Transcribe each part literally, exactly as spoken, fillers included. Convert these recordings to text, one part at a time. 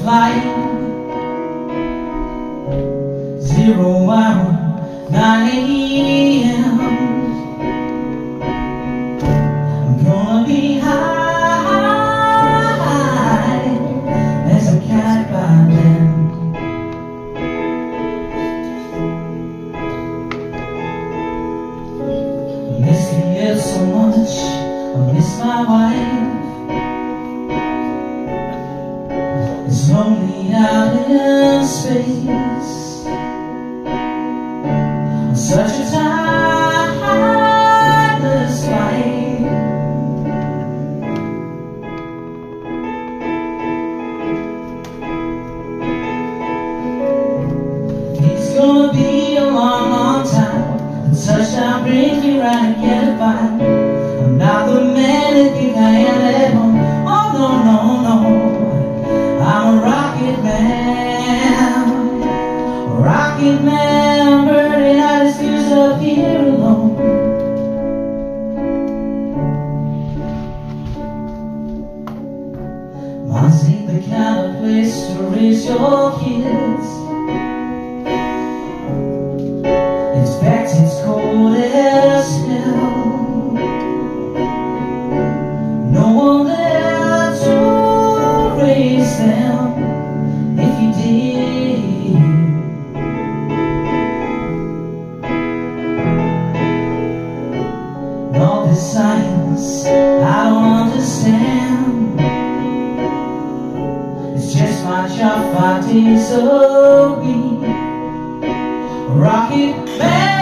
flight. Zero hour, nine A M I'm gonna be high as a cat by then. I miss the air so much, I miss my wife. It's lonely out in space, on such a timeless flight. It's gonna be a long, long time. The touchdown brings me right again. I'm not the man that think I am at home. Oh no, no, no, I'm a rocket man, a rocket man, burning out his fuse up here alone. Mars ain't the kind of place to raise your kids. In fact, it's cold as hell. No one there to raise them if you did. And all this science I don't understand. It's just my job five days a week. Rocket man,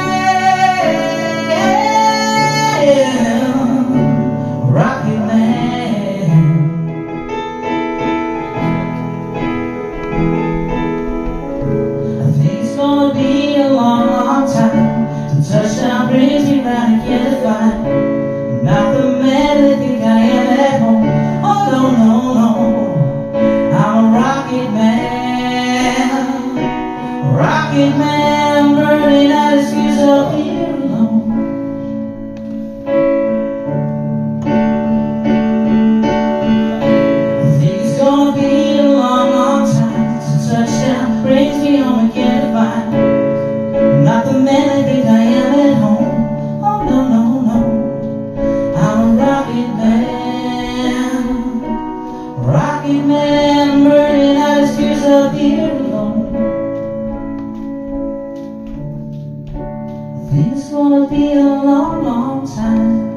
rocket man. I think it's gonna be a long, long time. The touchdown brings me round again to find I'm not the man that think I am at home. Oh no, no, no, I'm a rocket man, a rocket man, burning out his fuse up here alone. I think it's gonna be a long, long time since touchdown brings me home again to find I'm not the man I think I am at home. Oh no, no, no, I'm a rocket man, a rocket man, burning out his fuse up here alone. I think it's gonna be a long, long time.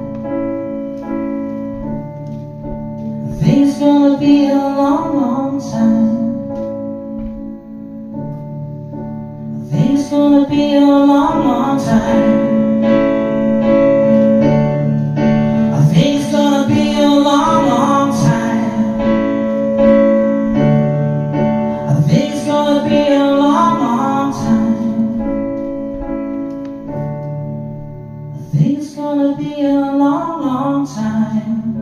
I think it's gonna be a long, long time. I think it's gonna be a long, long time. I think it's gonna be a long, long time. I think it's gonna be a long, long time. I think it's gonna be a long, long time.